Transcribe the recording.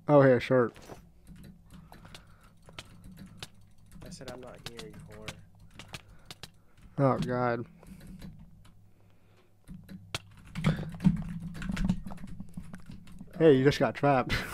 Oh, yeah, shirt. I said I'm not here, you whore. Oh, God. Hey, you Oh, just got trapped.